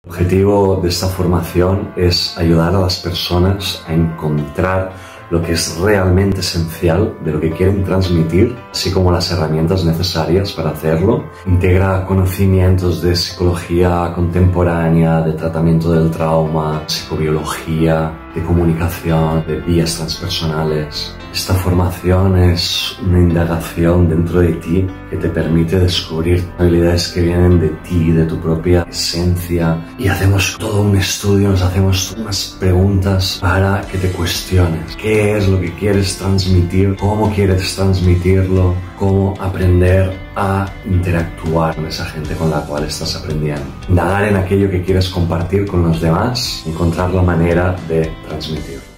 El objetivo de esta formación es ayudar a las personas a encontrar lo que es realmente esencial de lo que quieren transmitir, así como las herramientas necesarias para hacerlo. Integra conocimientos de psicología contemporánea, de tratamiento del trauma, psicobiología, de comunicación, de vías transpersonales. Esta formación es una indagación dentro de ti que te permite descubrir habilidades que vienen de ti, de tu propia esencia. Y hacemos todo un estudio, nos hacemos unas preguntas para que te cuestiones. ¿Qué es lo que quieres transmitir? ¿Cómo quieres transmitirlo? ¿Cómo aprender a interactuar con esa gente con la cual estás aprendiendo? Indagar en aquello que quieres compartir con los demás, encontrar la manera de transmitirlo.